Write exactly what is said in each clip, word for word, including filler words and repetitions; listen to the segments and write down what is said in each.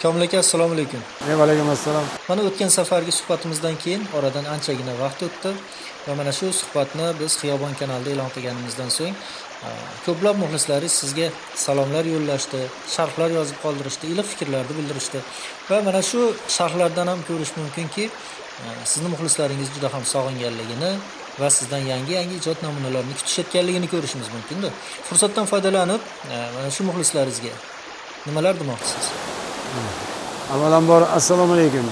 Komil aka, assalomu alaykum. Va alaykum assalom. Mana o'tgan safargi suhbatimizdan keyin oradan anchagina vaqt o'tdi va mana shu suhbatni biz Xiyobon kanalida e'lon qilganimizdan so'ng ko'plab muxlislaringiz sizga salomlar yo'llashdi, sharhlar yozib qoldirishdi, iliq fikrlarni bildirishdi va mana shu sharhlardan ham ko'rish mumkinki, sizni muxlislaringiz juda ham sog'inganligini va sizdan yangi-yangi ijod namunalarini kutishayotganligini ko'rishimiz mumkin-da. Fursatdan foydalanib, mana shu muxlislaringizga nimalar demoqchisiz? Avvalambor assalomu alaykum.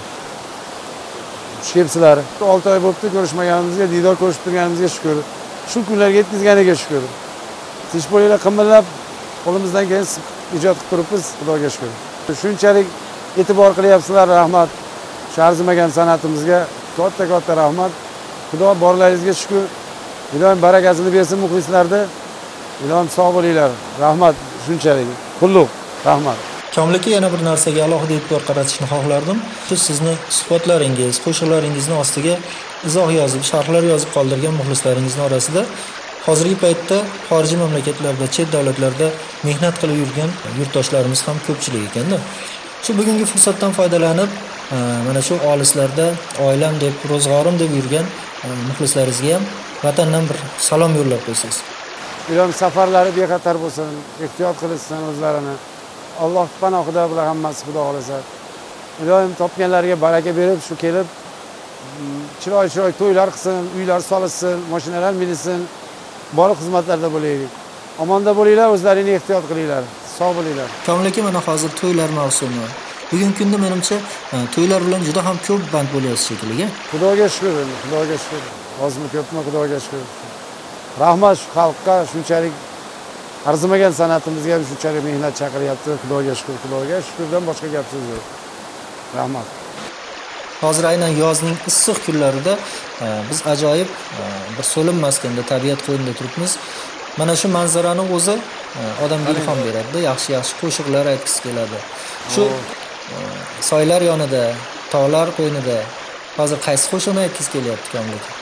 Xush kelibsizlar. olti oy bo'libdi ko'rishmaganimizga, diydor ko'rishib turganimizga shukr. Shu kunlarga yetkazganiga shukr. Siz bo'linglar qimillab qo'limizdan kelgan ijod qilib turibmiz, Xudoga shukr. Shunchalik e'tibor qilyapsizlar, rahmat. Shu arzimagan san'atimizga katta-katta rahmat. Xudo borlaringizga shukr. Ilohim barakasini bersin muxlislarda. Ilohim sog' bo'linglar. Rahmat shunchalik. Qulluq, rahmat. Komil aka, yana bir narsaga alohida e'tibor qaratishni xohlardim. Shu sizni suhbatlaringiz, qo'shiqlaringizning ostiga izoh yozib, sharhlar yozib qoldirgan muxlislaringizning orasida hozirgi paytda xorijiy mamlakatlarda, chet davlatlarda mehnat qilib yurgan yurtdoshlarimiz ham ko'pchilik ekanda. Shu bugungi fursatdan foydalanib, mana shu olislarda oilam deb, ro'zg'orim deb yurgan muxlislaringizga ham vatandan bir salom yo'llab qo'ysangiz. Ilohim safarlari bexatar bo'lsin, ehtiyot qilishsin o'zlarini. Alloh panohida bular hammasi Xudo xolasa. Ilohim topganlarga baraka berib, shu kelib chiroy-chiroy to'ylar qilsin, uylar solishsin, mashinalar minsin, bor xizmatlarda bo'laylik. Omonda bo'linglar, o'zlaringizni ehtiyot qilinglar. Sog' bo'linglar. Komil aka, mana hozir to'ylar mavsumi. Bugungi kunda menimcha to'ylar bilan juda ham ko'p band bo'lyapsiz shekilli. Xudoga shukr, Xudoga shukr. Ozmi ko'pmi Xudoga shukr. Rahmat shu xalqqa, shunchalik arzimagan san'atimizga shunchalik mehnat chaqiryapti. Xudoga shukr, Xudoga shukrdan boshqa gap so'z yo'q. Rahmat. Hozir aynan yozning issiq kunlarida biz ajoyib bir so'lim maskanda, tabiat qo'ynida turibmiz. Mana shu manzarani o'zi odamga ilhom beradi, yaxshi-yaxshi qo'shiqlar aytgisi keladi. Shu soylar yonida, tog'lar qo'ynida hozir qaysi qo'shiqni aytgisi kelyapti Komil aka?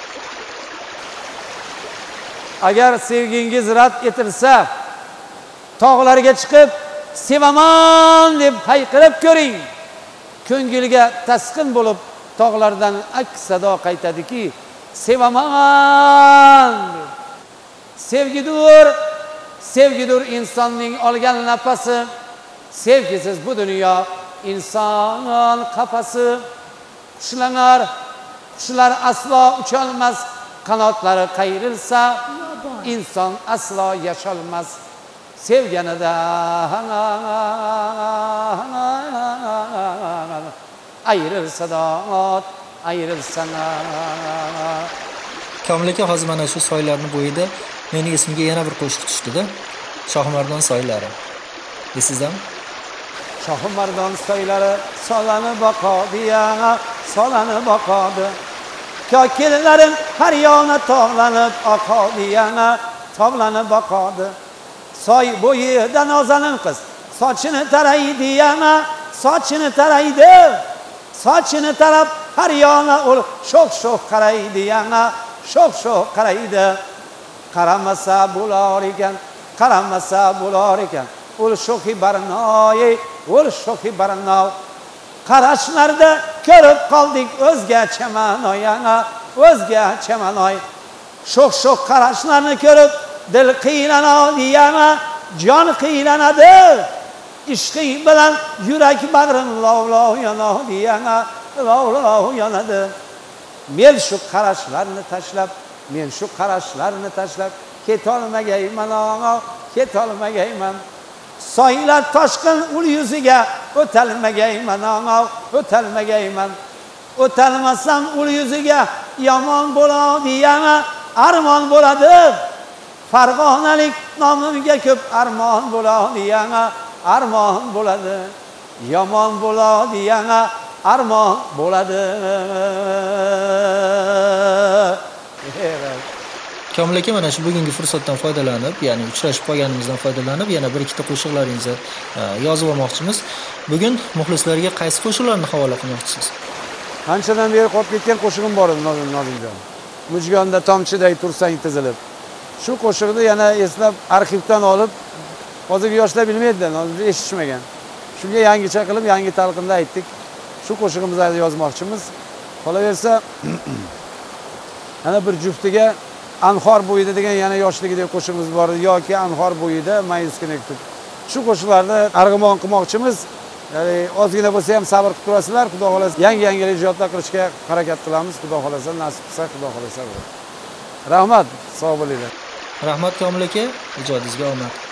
Agar sevgingiz rad etilsa, tog'larga chiqib, sevaman deb hayqirib ko'ring. Ko'ngilga tasqin bo'lib, tog'lardan aks sado qaytadiki, sevaman. Sevgidur, sevgidur insonning olgan nafasi. Sevgisiz bu dunyo inson qafasi. Qushlar, qushlar aslo ucholmas, qanotlari qayrilsa, inson aslo yasholmas. Sevganida ayrilsa dod, ayrilsa. Komil aka, hozir mana shu soylarning bo'yida mening esimga yana bir qo'shiq tushdi-da. Shohimardon soylari. Esizmi? Shohimardon soylari solani boqadi, yana solani boqadi. Ko'killarim har yona tog'lanib oqadi, yana tog'lanib boqadi. Soy bo'yida nozanin qiz sochini taraydi, yana sochini taraydi. Sochini tarab har yona ul sho'x-sho'x qaraydi, yana sho'x-sho'x qaraydi. Qaramasa bo'lar ekan, qaramasa bo'lar ekan. Ul sho'xi barnoy, ul sho'xi barnoy. Qarashlarda ko'rib qoldik o'zgacha ma'noy, yana o'zgacha ma'noy. Sho'x-sho'x qarashlarni ko'rib dil qiynaladi, yana jon qiylanadi. Ishqi bilan yurak bag'rim lov-lov yonadi, yana lov-lov yonadi. Men shu qarashlarni tashlab, men shu qarashlarni tashlab ketolmagayman, ketolmagayman. Soylar toshqin ul yuziga o'talmagayman, o'talmagayman. O'talmasam ul yuziga yomon bo'ladi, yana armon bo'ladi. Farg'onalik nomimga ko'p armon bo'ladi, yana armon bo'ladi. Yomon bo'ladi, yana armon bo'ladi. Komil aka, mana shu bugungi fursatdan foydalanib, ya'ni uchrashib qolganimizdan foydalanib, yana bir ikkita qo'shiqlaringizni yozib olmoqchimiz. Bugun muxlislarga qaysi qo'shiqlarni havola qilmoqchisiz? Anchadan beri qolib ketgan qo'shig'im bor edi Nozimjon. Mujgonda tomchiday tursang tizilib. Shu qo'shiqni yana eslab arxivdan olib, hozirgi yoshlar bilmaydi, eshitishmagan. Shunga yangicha qilib, yangi talqinda aytdik. Shu qo'shig'imizni yozmoqchimiz. Qolaversa, ana bir juftiga Anhor bo'yida degan yana yoshligidagi qo'shig'imiz bor yoki Anhor bo'yida Mayskini kutib. Shu qo'shiqlarni arg'imon qilmoqchimiz. Ya'ni ozgina bo'lsa ham sabr qilib turasizlar. Xudo xolasa yangi-yangi ijodlar qilishga harakat qilamiz. Xudo xolasa nasib qilsa, Xudo xolasa. Rahmat, sog' bo'linglar. Rahmat Komil aka, ijodingizga omad.